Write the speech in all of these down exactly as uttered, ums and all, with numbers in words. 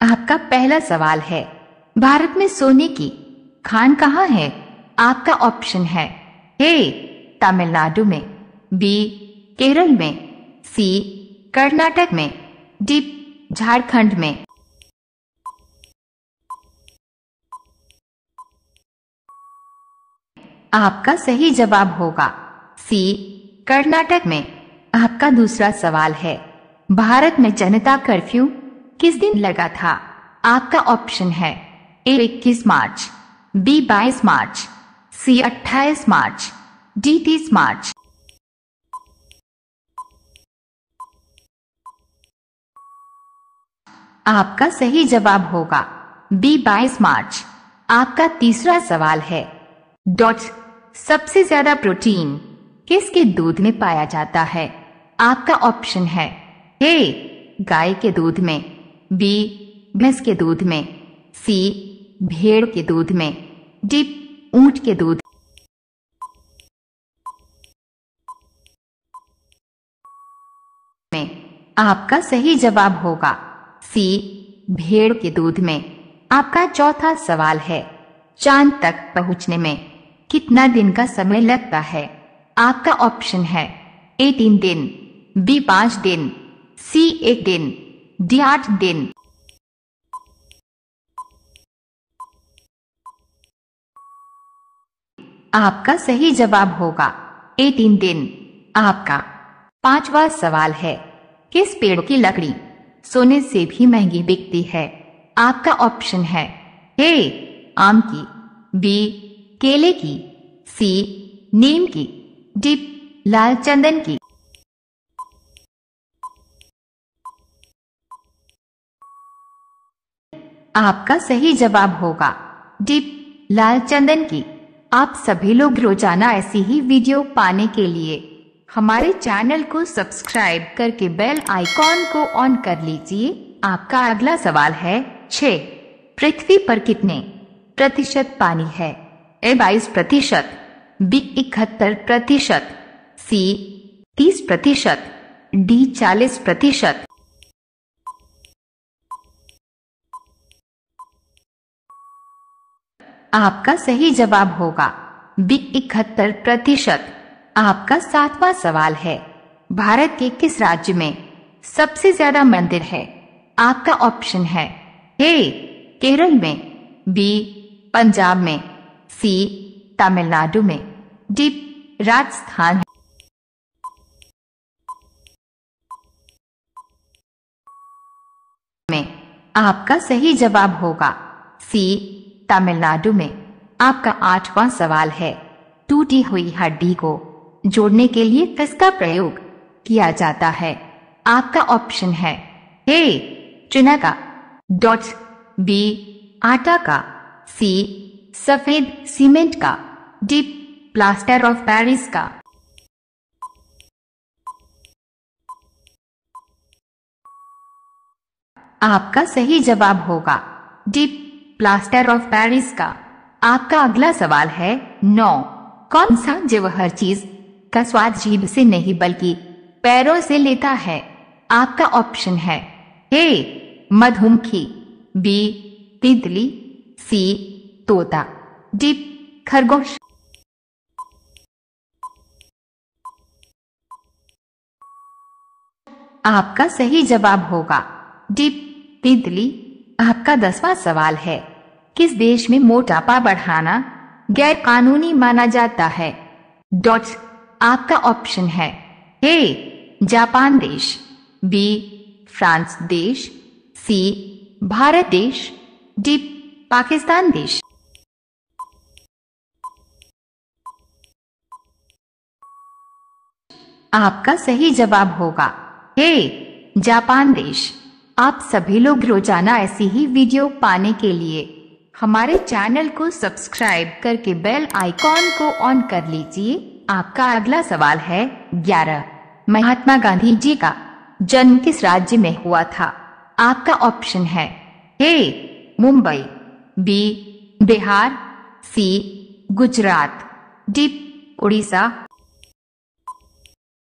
आपका पहला सवाल है, भारत में सोने की खान कहाँ है? आपका ऑप्शन है ए तमिलनाडु में, बी केरल में, सी कर्नाटक में, डी झारखंड में। आपका सही जवाब होगा सी कर्नाटक में। आपका दूसरा सवाल है, भारत में जनता कर्फ्यू किस दिन लगा था? आपका ऑप्शन है ए इक्कीस मार्च, बी बाईस मार्च, सी अट्ठाईस मार्च, डी तीस मार्च। आपका सही जवाब होगा बी बाईस मार्च। आपका तीसरा सवाल है, डॉट सबसे ज्यादा प्रोटीन किसके दूध में पाया जाता है? आपका ऑप्शन है ए गाय के दूध में, बी भैंस के दूध में, सी भेड़ के दूध में, डी ऊंट के दूध में। आपका सही जवाब होगा सी भेड़ के दूध में। आपका चौथा सवाल है, चांद तक पहुंचने में कितना दिन का समय लगता है? आपका ऑप्शन है ए तीन दिन, बी पांच दिन, सी एक दिन, डी आठ दिन। आपका सही जवाब होगा ए तीन दिन। आपका पांचवा सवाल है, किस पेड़ की लकड़ी सोने से भी महंगी बिकती है? आपका ऑप्शन है ए आम की, बी केले की, सी नीम की, डी लाल चंदन की। आपका सही जवाब होगा डी लाल चंदन की। आप सभी लोग रोजाना ऐसी ही वीडियो पाने के लिए हमारे चैनल को सब्सक्राइब करके बेल आइकॉन को ऑन कर लीजिए। आपका अगला सवाल है, छह पृथ्वी पर कितने प्रतिशत पानी है? ए बाईस प्रतिशत, बी इकहत्तर प्रतिशत, सी तीस प्रतिशत, डी चालीस प्रतिशत। आपका सही जवाब होगा बी इकहत्तर प्रतिशत। आपका सातवां सवाल है, भारत के किस राज्य में सबसे ज्यादा मंदिर है? आपका ऑप्शन है ए केरल में, बी पंजाब में, सी तमिलनाडु में, डी राजस्थान में। आपका सही जवाब होगा सी तमिलनाडु में। आपका आठवां सवाल है, टूटी हुई हड्डी को जोड़ने के लिए किसका प्रयोग किया जाता है? आपका ऑप्शन है ए चुना का, डॉट बी आटा का, सी सफेद सीमेंट का, डी प्लास्टर ऑफ पेरिस का। आपका सही जवाब होगा डी प्लास्टर ऑफ पेरिस का। आपका अगला सवाल है, नौ कौन सा जीव हर चीज का स्वाद जीभ से नहीं बल्कि पैरों से लेता है? आपका ऑप्शन है ए मधुमक्खी, बी तितली, सी तोता, डी खरगोश। आपका सही जवाब होगा डी तितली। आपका दसवां सवाल है, किस देश में मोटापा बढ़ाना गैर कानूनी माना जाता है? डॉट आपका ऑप्शन है ए जापान देश, बी फ्रांस देश, सी भारत देश, डी पाकिस्तान देश। आपका सही जवाब होगा ए जापान देश। आप सभी लोग रोजाना ऐसी ही वीडियो पाने के लिए हमारे चैनल को सब्सक्राइब करके बेल आइकॉन को ऑन कर लीजिए। आपका अगला सवाल है, ग्यारह महात्मा गांधी जी का जन्म किस राज्य में हुआ था? आपका ऑप्शन है A Mumbai, B Bihar, C Gujarat, D Orissa.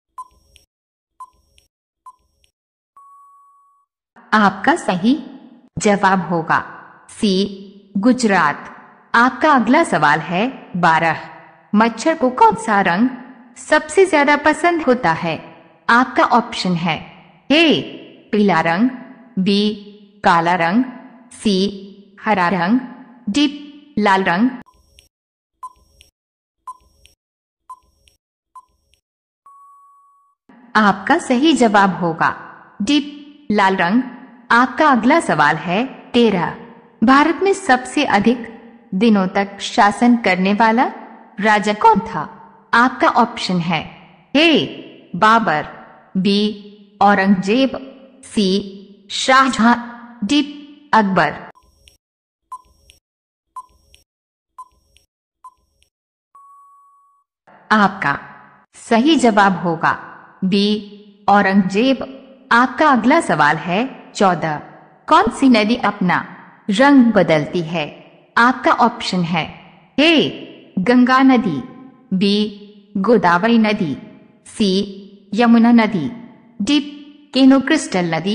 आपका सही जवाब होगा सी गुजरात। आपका अगला सवाल है बारह। मच्छर को कौन सा रंग सबसे ज्यादा पसंद होता है? आपका ऑप्शन है ए पीला रंग, बी काला रंग, सी हरा रंग, डी लाल रंग। आपका सही जवाब होगा डी लाल रंग। आपका अगला सवाल है तेरह। भारत में सबसे अधिक दिनों तक शासन करने वाला राजा कौन था? आपका ऑप्शन है A Babur, B Aurangzeb, C Shahjahan, D Akbar. आपका सही जवाब होगा बी औरंगजेब। आपका अगला सवाल है चौदह। कौन सी नदी अपना रंग बदलती है? आपका ऑप्शन है ए गंगा नदी, बी गोदावरी नदी, सी यमुना नदी, डी केनो क्रिस्टल नदी।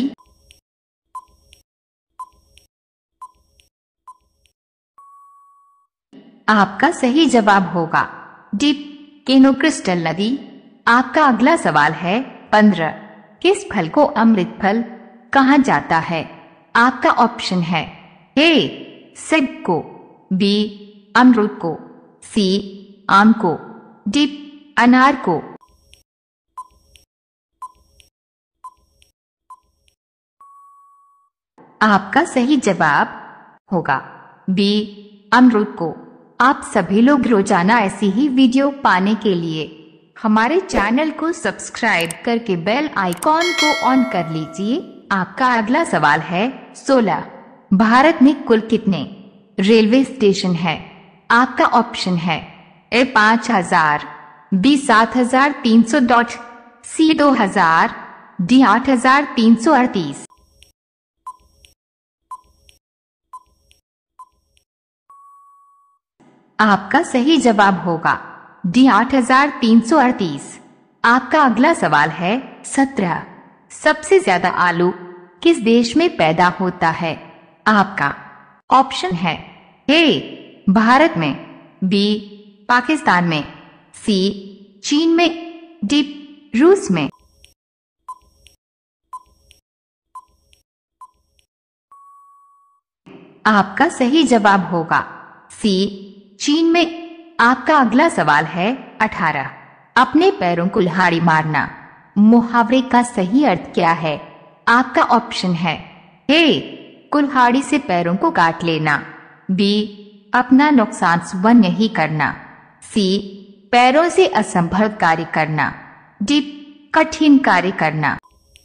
आपका सही जवाब होगा डी केनो क्रिस्टल नदी। आपका अगला सवाल है पंद्रह। किस फल को अमृत फल कहा जाता है? आपका ऑप्शन है ए सेब को, बी अमरूद को, सी आम को, डी अनार को। आपका सही जवाब होगा बी अमरूद को। आप सभी लोग रोजाना ऐसी ही वीडियो पाने के लिए हमारे चैनल को सब्सक्राइब करके बेल आइकॉन को ऑन कर लीजिए। आपका अगला सवाल है सोलह। भारत में कुल कितने रेलवे स्टेशन है? आपका ऑप्शन है ए पांच हजार, बी सात हजार तीन सौ डॉट, सी दो हजार, डी आठ हजार तीन सौ अड़तीस। आपका सही जवाब होगा डी आठ हजार तीन सौ अड़तीस। आपका अगला सवाल है सत्रह। सबसे ज्यादा आलू किस देश में पैदा होता है? आपका ऑप्शन है ए भारत में, बी पाकिस्तान में, सी चीन में, डी रूस में। आपका सही जवाब होगा सी चीन में। आपका अगला सवाल है अठारह। अपने पैरों को कुल्हाड़ी मारना मुहावरे का सही अर्थ क्या है? आपका ऑप्शन है ए कुल्हाड़ी से पैरों को काट लेना, बी अपना नुकसान स्वयं नहीं करना, सी पैरों से असंभव कार्य करना, डी कठिन कार्य करना।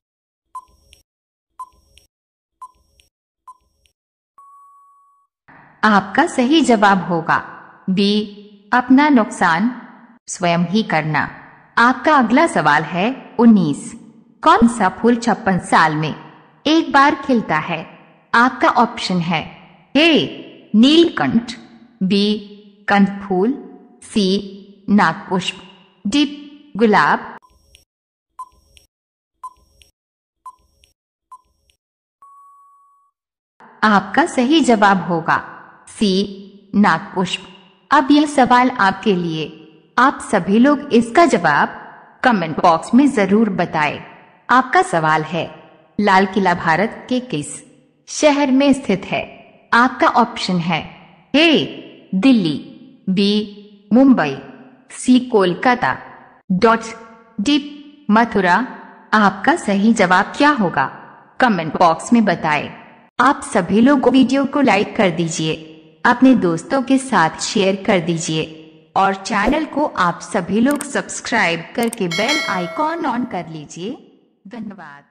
आपका सही जवाब होगा बी अपना नुकसान स्वयं ही करना। आपका अगला सवाल है उन्नीस। कौन सा फूल छप्पन साल में एक बार खिलता है? आपका ऑप्शन है ए नीलकंठ, बी कंद फूल, सी नागपुष्प, डी गुलाब। आपका सही जवाब होगा सी नागपुष्प। अब यह सवाल आपके लिए। आप सभी लोग इसका जवाब कमेंट बॉक्स में जरूर बताएं। आपका सवाल है लाल किला भारत के किस शहर में स्थित है? आपका ऑप्शन है A Delhi, B Mumbai, C Kolkata, dot D Mathura. आपका सही जवाब क्या होगा? कमेंट बॉक्स में बताएं। आप सभी लोग वीडियो को लाइक कर दीजिए, अपने दोस्तों के साथ शेयर कर दीजिए और चैनल को आप सभी लोग सब्सक्राइब करके बेल आइकॉन ऑन कर लीजिए। धन्यवाद।